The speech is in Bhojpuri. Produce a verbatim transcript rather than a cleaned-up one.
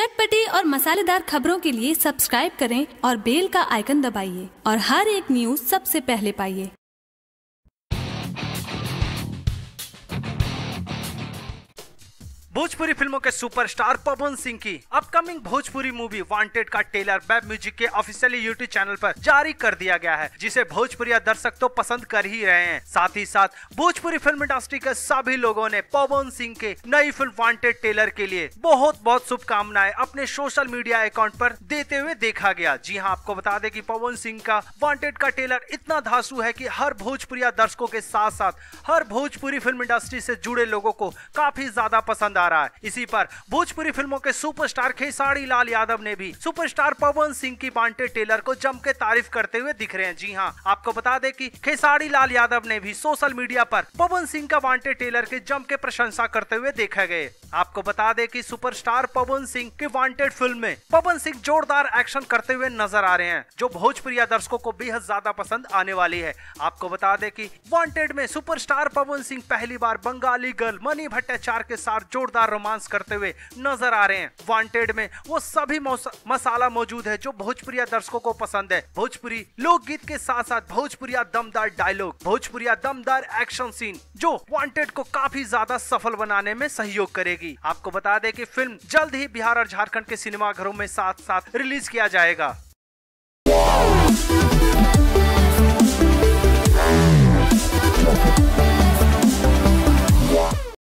चटपटी और मसालेदार खबरों के लिए सब्सक्राइब करें और बेल का आइकन दबाइए और हर एक न्यूज सबसे पहले पाइए। भोजपुरी फिल्मों के सुपरस्टार पवन सिंह की अपकमिंग भोजपुरी मूवी वांटेड का ट्रेलर वेब म्यूजिक के ऑफिशियली यूट्यूब चैनल पर जारी कर दिया गया है, जिसे भोजपुरी दर्शक तो पसंद कर ही रहे हैं। साथ ही साथ भोजपुरी फिल्म इंडस्ट्री के सभी लोगों ने पवन सिंह के नई फिल्म वांटेड ट्रेलर के लिए बहुत बहुत शुभकामनाएं अपने सोशल मीडिया अकाउंट पर देते हुए देखा गया। जी हाँ, आपको बता दें कि पवन सिंह का वांटेड का ट्रेलर इतना धांसू है कि हर भोजपुरी दर्शकों के साथ साथ हर भोजपुरी फिल्म इंडस्ट्री से जुड़े लोगों को काफी ज्यादा पसंद आ रहा है। इसी पर भोजपुरी फिल्मों के सुपरस्टार खेसारी लाल यादव ने भी सुपरस्टार पवन सिंह की वांटेड ट्रेलर को जम के तारीफ करते हुए दिख रहे हैं। जी हां, आपको बता दें कि खेसारी लाल यादव ने भी सोशल मीडिया पर पवन सिंह का वांटेड ट्रेलर की जम के प्रशंसा करते हुए देखे गए। आपको बता दें कि सुपरस्टार पवन सिंह की वांटेड फिल्म में पवन सिंह जोरदार एक्शन करते हुए नजर आ रहे हैं, जो भोजपुरी दर्शकों को बेहद ज्यादा पसंद आने वाली है। आपको बता दें कि वांटेड में सुपरस्टार पवन सिंह पहली बार बंगाली गर्ल मनी भट्टाचार्य के साथ जोरदार रोमांस करते हुए नजर आ रहे हैं। वांटेड में वो सभी मसाला मौजूद है जो भोजपुरी दर्शकों को पसंद है। भोजपुरी लोकगीत के साथ साथ भोजपुरी दमदार डायलॉग, भोजपुरी दमदार एक्शन सीन जो वांटेड को काफी ज्यादा सफल बनाने में सहयोग करेगी। आपको बता दें कि फिल्म जल्द ही बिहार और झारखंड के सिनेमाघरों में साथ साथ रिलीज किया जाएगा।